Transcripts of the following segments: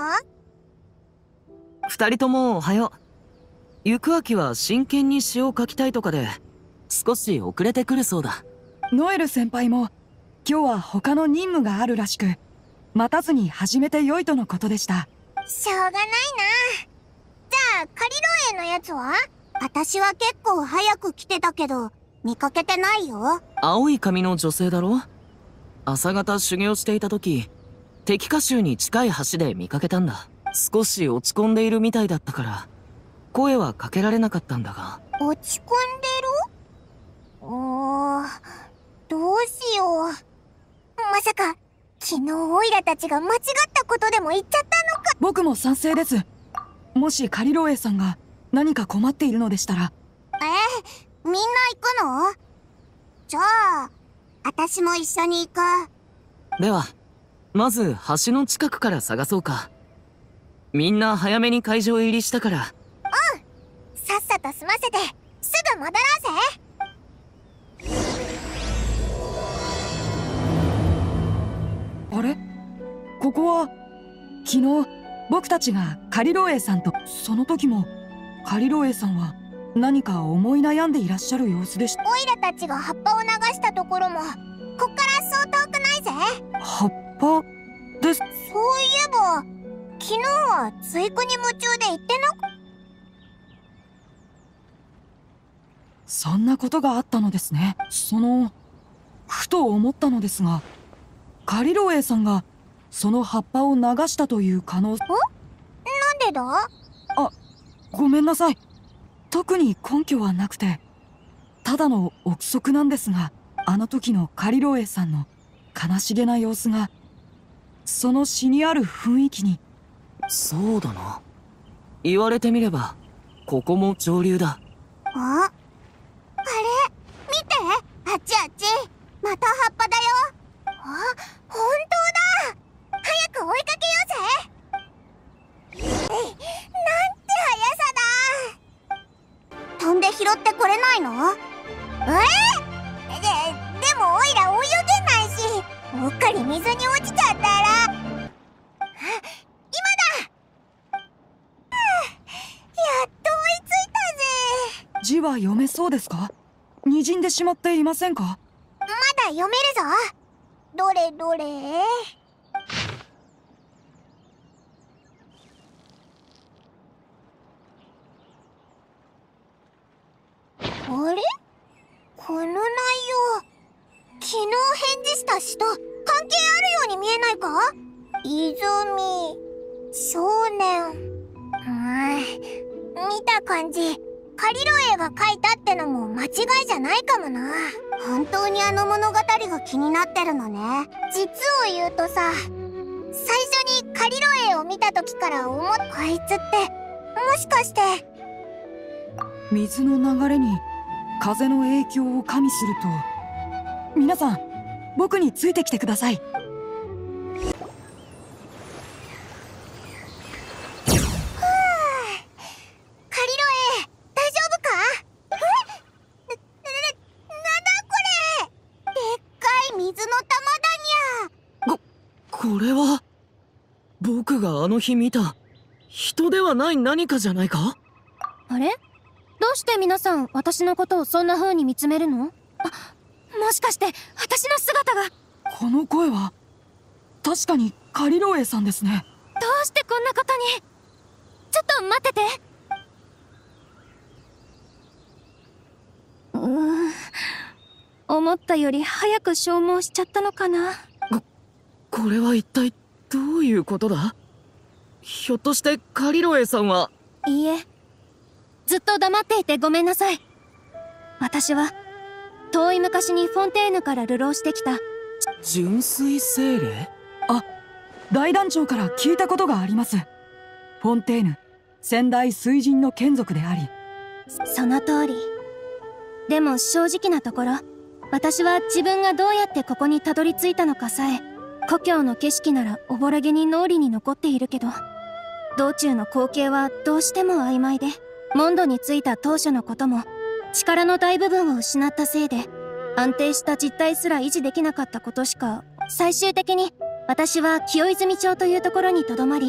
二人ともおはよう。行く秋は真剣に詩を書きたいとかで少し遅れてくるそうだ。 ノエル先輩も今日は他の任務があるらしく、待たずに始めてよいとのことでした。 しょうがないな。じゃあカリロエのやつは？私は結構早く来てたけど見かけてないよ。 青い髪の女性だろ？朝方修行していた時、敵火州に近い橋で見かけたんだ。少し落ち込んでいるみたいだったから声はかけられなかったんだが。 落ち込んでる？どうしよう。まさか昨日オイラたちが間違ったことでも言っちゃったのか。 僕も賛成です。もしカリロエさんが何か困っているのでしたら。 みんな行くの？じゃあ私も一緒に行く。 ではまず橋の近くから探そうか。みんな早めに会場入りしたから。 さっさと済ませてすぐ戻ろうぜ。 あれ？ここは昨日僕たちがカリロエさんと、その時もカリロエさんは何か思い悩んでいらっしゃる様子でした。 オイラたちが葉っぱを流したところもこっからそう遠くないぜ。 葉っぱです。 そういえば昨日は追句に夢中で言ってなく。 そんなことがあったのですね。ふと思ったのですが、カリロエさんがその葉っぱを流したという可能性。 なんでだ？ ごめんなさい。特に根拠はなくて、ただの憶測なんですが、あの時のカリロエさんの悲しげな様子がその詩にある雰囲気に。 そうだな。言われてみればここも上流だ。 あれ見て、あっちあっち、また葉っぱだよ。本当だ。早く追いかけようぜ。なんて速さだ。飛んで拾ってこれないの？でもオイラ泳げないし、うっかり水に落ちちゃったら。今だ。やっと追いついたぜ。 字は読めそうですか？滲んでしまっていませんか？ まだ読めるぞ。どれどれ。あれ？この内容、昨日返事した詩と関係あるように見えないか？泉少年。見た感じカリロエが書いたってのも間違いじゃないかもな。本当にあの物語が気になってるのね。実を言うとさ、最初にカリロエを見た時からこいつってもしかして。 水の流れに風の影響を加味すると。皆さん、僕についてきてください。 これは僕があの日見た人ではない何かじゃないか？ あれ？どうして皆さん私のことをそんな風に見つめるの？もしかして私の姿が。 この声は確かにカリロエさんですね。 どうしてこんなことに。ちょっと待ってて。思ったより早く消耗しちゃったのかな。 これは一体どういうことだ？ひょっとしてカリロエさんは。 いいえ、ずっと黙っていてごめんなさい。私は遠い昔にフォンテーヌから流浪してきた純粋精霊？ 大団長から聞いたことがあります。フォンテーヌ、先代水神の眷属であり。 その通り。でも正直なところ、私は自分がどうやってここにたどり着いたのかさえ、故郷の景色ならおぼろげに脳裏に残っているけど、道中の光景はどうしても曖昧で、モンドに着いた当初のことも力の大部分を失ったせいで安定した実態すら維持できなかったことしか。最終的に私は清泉町というところにとどまり、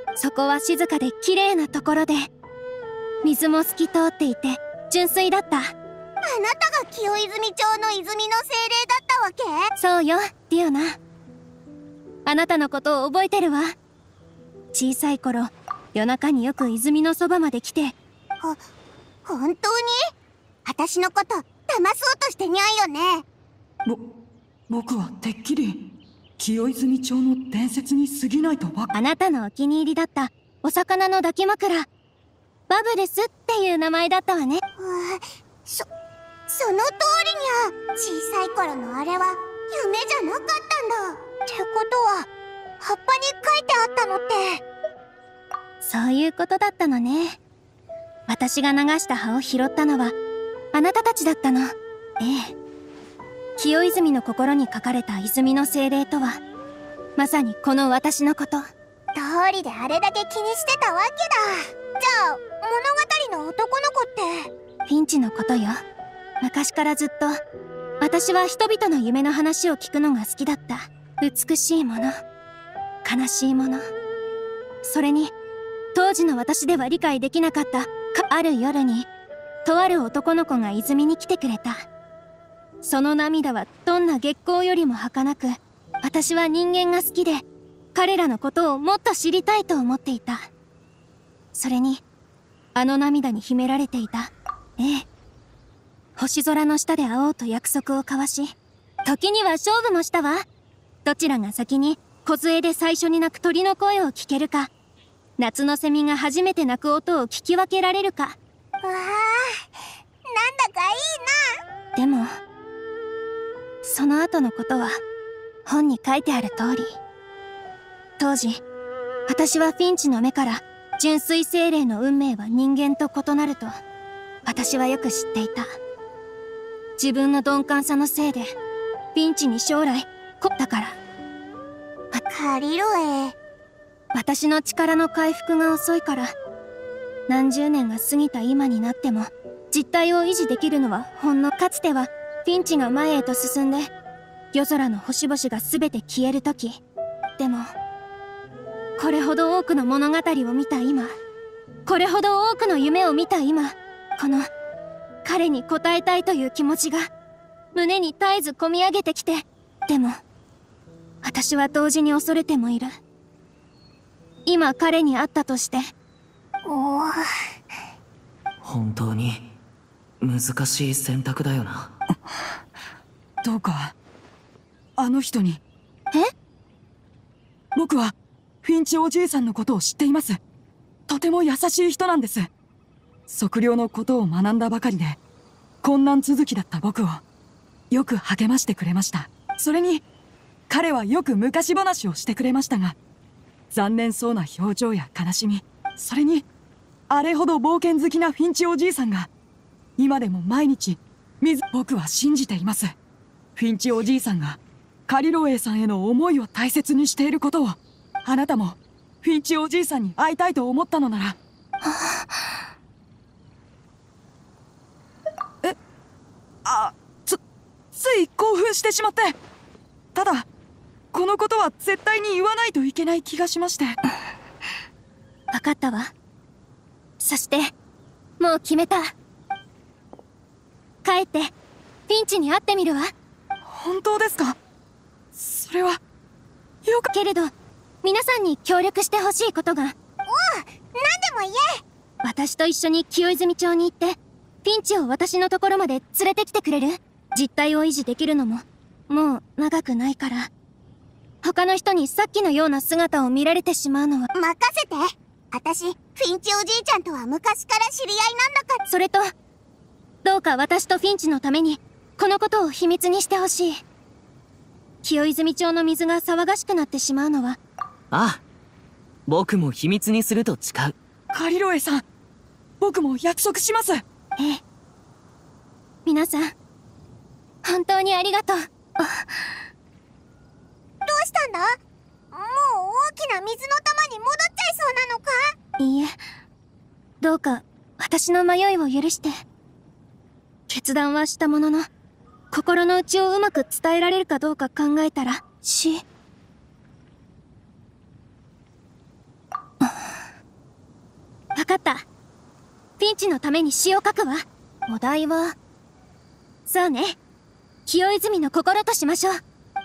そこは静かで綺麗なところで、水も透き通っていて純粋だった。 あなたが清泉町の泉の精霊だったわけ？ そうよ、ディオナ。あなたのことを覚えてるわ。小さい頃、夜中によく泉のそばまで来て。 本当に？私のこと騙そうとしてにゃいよね。 僕はてっきり清泉町の伝説に過ぎないとあなたのお気に入りだったお魚の抱き枕、バブルスっていう名前だったわね。 その通りにゃ。小さい頃のあれは夢じゃなかったんだ。ってことは葉っぱに書いてあったのって。 そういうことだったのね。私が流した葉を拾ったのはあなたたちだったの。ええ。清泉の心に書かれた泉の精霊とはまさにこの私のこと。 通りであれだけ気にしてたわけだ。じゃあ物語の男の子ってフィンチのことよ。昔からずっと私は人々の夢の話を聞くのが好きだった。美しいもの、悲しいもの、それに当時の私では理解できなかったある夜にとある男の子が泉に来てくれた。その涙はどんな月光よりも儚く、私は人間が好きで彼らのことをもっと知りたいと思っていた。それにあの涙に秘められていた、ええ、星空の下で会おうと約束を交わし、時には勝負もしたわ。どちらが先に梢で最初に鳴く鳥の声を聞けるか、夏のセミが初めて鳴く音を聞き分けられるか。 わあ、なんだかいいな。 でもその後のことは本に書いてある通り、当時私はフィンチの目から純粋精霊の運命は人間と異なると私はよく知っていた。自分の鈍感さのせいでフィンチに将来だから。 カリロエ。 私の力の回復が遅いから、何十年が過ぎた今になっても実体を維持できるのはほんのかつてはフィンチが前へと進んで夜空の星々が全て消える時。でもこれほど多くの物語を見た今、これほど多くの夢を見た今、この彼に応えたいという気持ちが胸に絶えずこみ上げてきて。でも私は同時に恐れてもいる。今彼に会ったとして。 本当に難しい選択だよな。 どうかあの人に。 え？ 僕はフィンチおじいさんのことを知っています。とても優しい人なんです。測量のことを学んだばかりで困難続きだった僕をよく励ましてくれました。それに彼はよく昔話をしてくれましたが、残念そうな表情や悲しみ、それにあれほど冒険好きなフィンチおじいさんが今でも毎日僕は信じています。フィンチおじいさんがカリロエイさんへの思いを大切にしていることを、あなたもフィンチおじいさんに会いたいと思ったのなら。つい興奮してしまって。ただこのことは絶対に言わないといけない気がしまして。 分かったわ。そしてもう決めた。帰ってフィンチに会ってみるわ。 本当ですか？それはよくけれど皆さんに協力してほしいことが。 何でも言え。 私と一緒に清泉町に行ってフィンチを私のところまで連れてきてくれる？実体を維持できるのももう長くないから、他の人にさっきのような姿を見られてしまうのは。 任せて。私フィンチおじいちゃんとは昔から知り合いなんだから。 それとどうか私とフィンチのためにこのことを秘密にしてほしい。清泉町の水が騒がしくなってしまうのは。 ああ、僕も秘密にすると誓う。 カリロエさん、僕も約束します。 ええ。皆さん本当にありがとう。どうしたんだ？もう大きな水の玉に戻っちゃいそうなのか？ いいえ、どうか私の迷いを許して。決断はしたものの心の内をうまく伝えられるかどうか考えたらかった。フィンチのために詩を書くわ。お題は、そうね。清泉の心としましょう。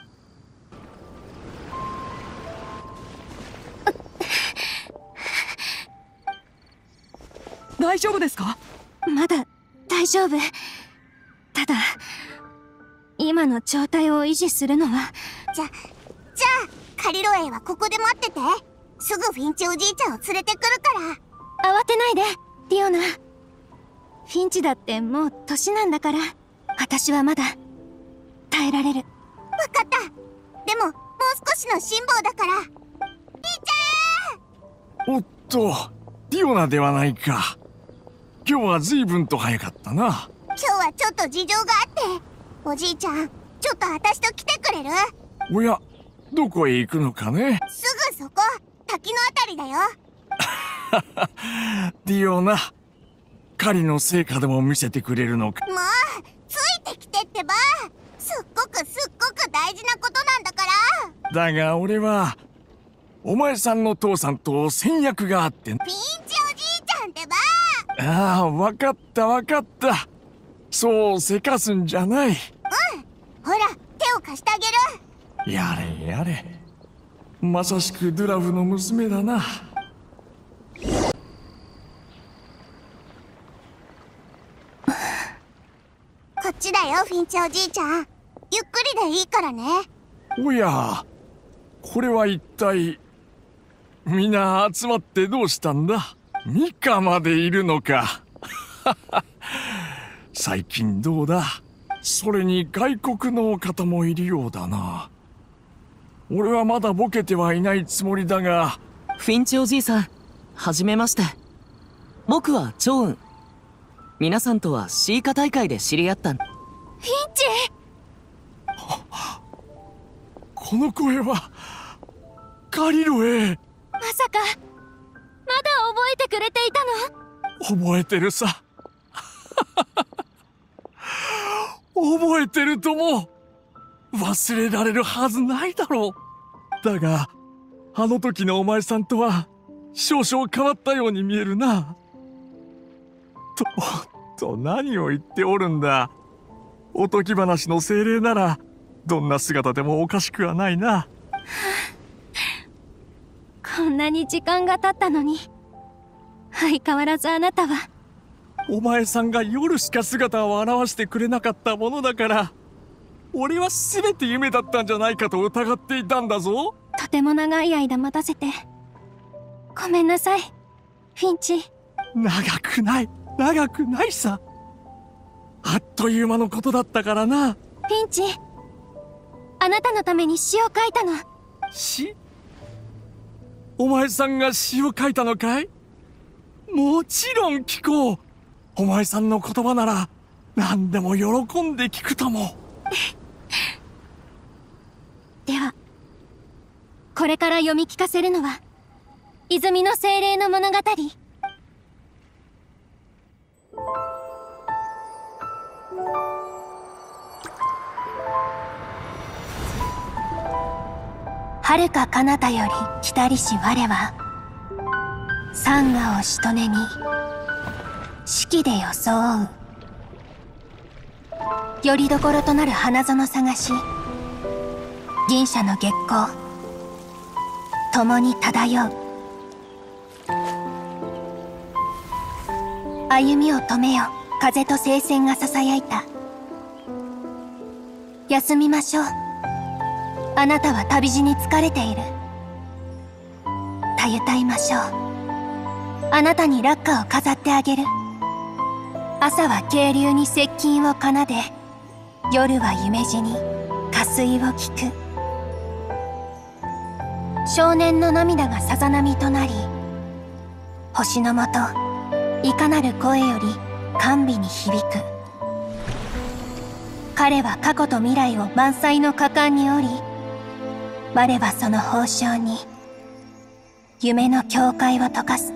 大丈夫ですか？ まだ大丈夫。ただ、今の状態を維持するのは。 じゃあカリロエはここで待ってて。すぐフィンチおじいちゃんを連れてくるから。 慌てないで、ディオナ。フィンチだってもう年なんだから、私はまだ耐えられる。 わかった。でももう少しの辛抱だから。ピーちゃん。 おっと、ディオナではないか。今日は随分と早かったな。 今日はちょっと事情があって。おじいちゃん、ちょっと私と来てくれる？ おや、どこへ行くのかね。 すぐそこ、滝のあたりだよ。 ディオナ、狩りの成果でも見せてくれるのか。 もうついてきてってば。すっごく大事なことなんだから。 だが俺はお前さんの父さんと戦略があって。 ピンチおじいちゃんってば。 ああ、わかったわかった。そうせかすんじゃない。 ほら、手を貸してあげる。 やれやれ、まさしくドゥラフの娘だな。 こっちだよ、フィンチおじいちゃん。ゆっくりでいいからね。 おや、これは一体。みんな集まってどうしたんだ。ミカまでいるのか。最近どうだ。それに外国の方もいるようだな。俺はまだボケてはいないつもりだが。 フィンチおじいさん、はじめまして。僕はチョウン。皆さんとはシーカ大会で知り合ったん。 フィンチ！ この声はカリロエ。 まさかまだ覚えてくれていたの？ 覚えてるさ。覚えてるとも忘れられるはずないだろう。だがあの時のお前さんとは少々変わったように見えるな。と何を言っておるんだ。おとぎ話の精霊ならどんな姿でもおかしくはないな。 こんなに時間が経ったのに、相変わらずあなたは。 お前さんが夜しか姿を現してくれなかったものだから、俺は全て夢だったんじゃないかと疑っていたんだぞ。 とても長い間待たせてごめんなさい、フィンチ。 長くないさ。あっという間のことだったからな。 フィンチ、あなたのために詩を書いたの。 詩？お前さんが詩を書いたのかい？もちろん聞こう。お前さんの言葉なら何でも喜んで聞くとも。 では、これから読み聞かせるのは泉の精霊の物語。遥か彼方より来たりし我は、山河をしとねに四季で装う。よりどころとなる花園探し、銀車の月光共に漂う。歩みを止めよ、風と聖戦がささやいた。休みましょう、あなたは旅路に疲れている。たゆたいましょう、あなたに落花を飾ってあげる。朝は渓流に接近を奏で、夜は夢路に歌水を聞く。少年の涙がさざ波となり、星のもといかなる声より甘美に響く。彼は過去と未来を満載の果敢に折り、我はその褒章に夢の境界を溶かす。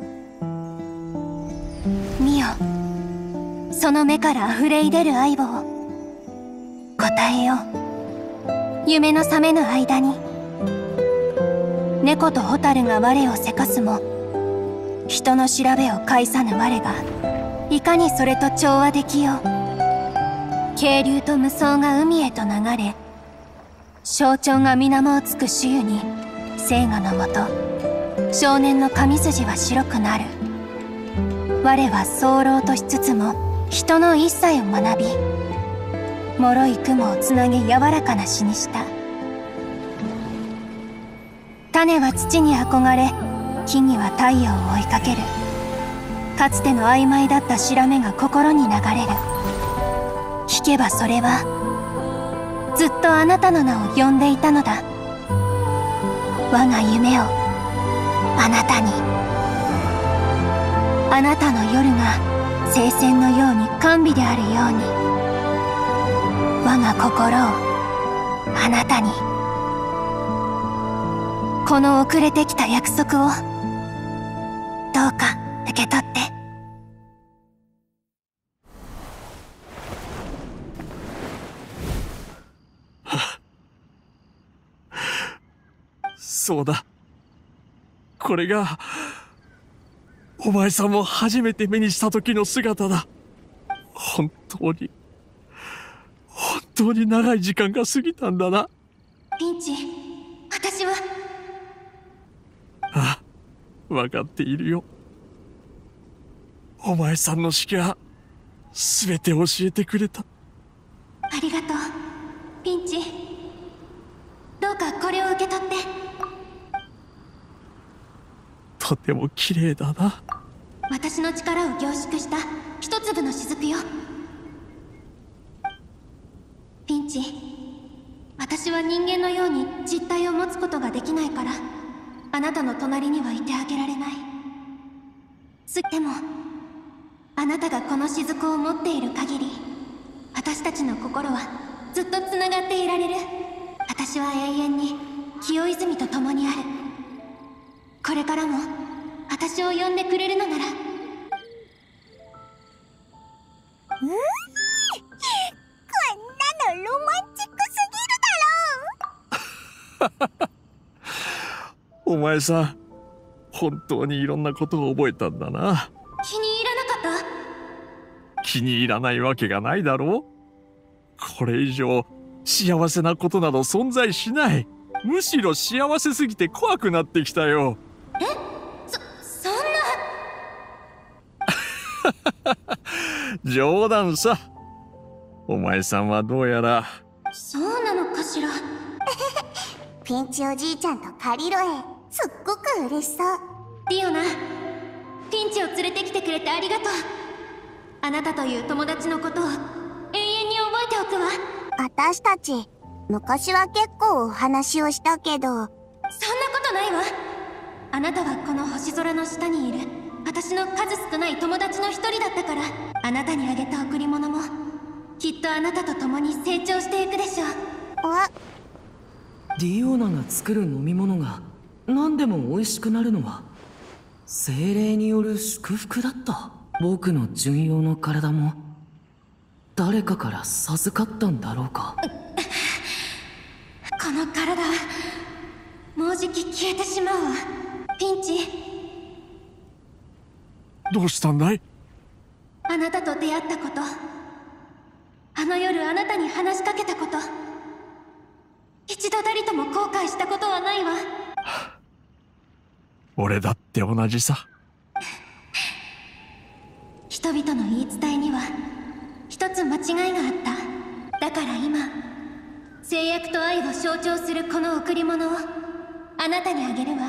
見よ、その目から溢れ出る愛を答えよう。夢の覚めぬ間に猫と蛍が我をせかすも、 人の調べを介さぬ我がいかにそれと調和できよう。渓流と無双が海へと流れ、象徴が水面をつく主湯に聖画のもと少年の髪筋は白くなる。我は早漏としつつも人の一切を学び、脆い雲をつなげ柔らかな詩にした。種は土に憧れ、木々は太陽を追いかける。かつての曖昧だった調べが心に流れる。聞けばそれはずっとあなたの名を呼んでいたのだ。我が夢をあなたに。あなたの夜が聖戦のように甘美であるように、我が心をあなたに。この遅れてきた約束をどうか受け取って。 そうだ。これがお前さんも初めて目にした時の姿だ。本当に長い時間が過ぎたんだな。 ピンチ、私は。 ああ、分かっているよ。お前さんの式は全て教えてくれた。 ありがとう、ピンチ。どうかこれを受け取って。 とても綺麗だな。 私の力を凝縮した一粒の雫よ。ピンチ、私は人間のように実体を持つことができないから、あなたの隣にはいてあげられない。でもあなたがこの雫を持っている限り、私たちの心はずっとつながっていられる。私は永遠に清泉と共にある。これからも私を呼んでくれるのなら。 こんなのロマンチックすぎるだろお前さん、本当にいろんなことを覚えたんだな。 気に入らなかった？ 気に入らないわけがないだろう。これ以上幸せなことなど存在しない。むしろ幸せすぎて怖くなってきたよ。 そんな冗談さ。お前さんはどうやら。 そうなのかしら。 ピンチおじいちゃんとカリロエ、すっごく嬉しそう。 ディオナ、ピンチを連れてきてくれてありがとう。あなたという友達のことを永遠に覚えておくわ。 私たち昔は結構お話をしたけど。 そんなことないわ。あなたはこの星空の下にいる私の数少ない友達の一人だったから、あなたにあげた贈り物もきっとあなたと共に成長していくでしょう。 ディオナが作る飲み物が何でも美味しくなるのは精霊による祝福だった。僕の純陽の体も誰かから授かったんだろうか。 この体もうじき消えてしまうわ。ピンチ。 どうしたんだい？ あなたと出会ったこと、あの夜あなたに話しかけたこと、一度たりとも後悔したことはないわ。 俺だって同じさ。 人々の言い伝えには一つ間違いがあった。だから今、制約と愛を象徴するこの贈り物をあなたにあげるわ。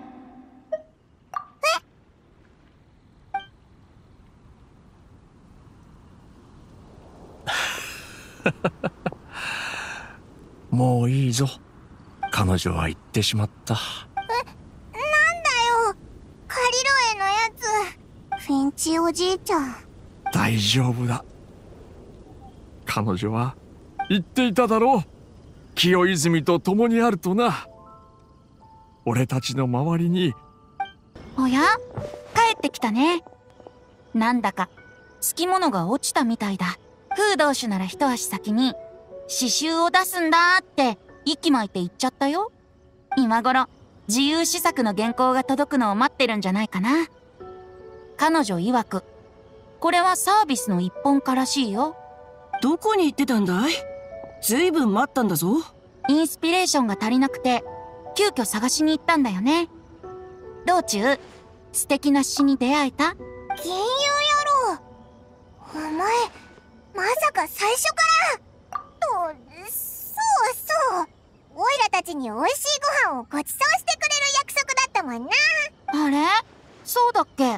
もういいぞ。彼女は言ってしまった。 なんだよ、カリロエのやつ。フィンチおじいちゃん。 大丈夫だ。彼女は言っていただろう。清泉と共にあるとな。俺たちの周りに。 おや？帰ってきたね。なんだかつきものが落ちたみたいだ。フードウシュなら一足先に詩集を出すんだって息巻いて言っちゃったよ。今頃自由詩作の原稿が届くのを待ってるんじゃないかな。 彼女曰く、これはサービスの一本化らしいよ。 どこに行ってたんだい？ずいぶん待ったんだぞ。 インスピレーションが足りなくて、急遽探しに行ったんだよね。道中、素敵な詩に出会えた？ 金融野郎。お前、まさか最初からそうそう。オイラたちに美味しいご飯をご馳走してくれる約束だったもんな。 あれ？そうだっけ？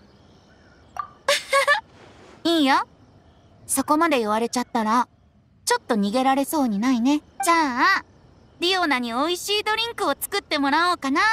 いいよ。そこまで言われちゃったら、ちょっと逃げられそうにないね。じゃあ、ディオナに美味しいドリンクを作ってもらおうかな。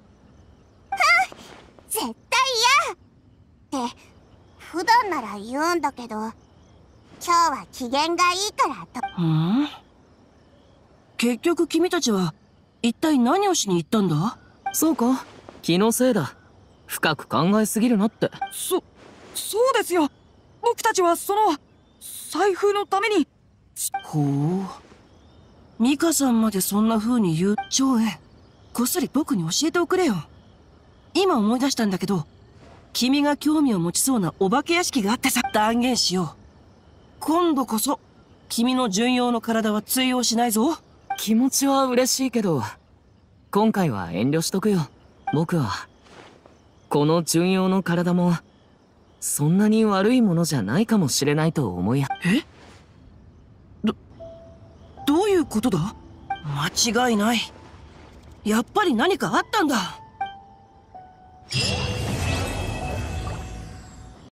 絶対嫌って普段なら言うんだけど、今日は機嫌がいいからと。 結局君たちは一体何をしに行ったんだ？ そうか、気のせいだ。深く考えすぎるなって。 そうですよ。僕たちはその財布のために。 ほう、ミカさんまでそんな風に言う。長英、こっそり僕に教えておくれよ。今思い出したんだけど、君が興味を持ちそうなお化け屋敷があってさ。断言しよう。今度こそ君の純陽の体は通用しないぞ。 気持ちは嬉しいけど、今回は遠慮しとくよ。僕はこの純陽の体もそんなに悪いものじゃないかもしれないと思い。 どういうことだ？間違いない。やっぱり何かあったんだ。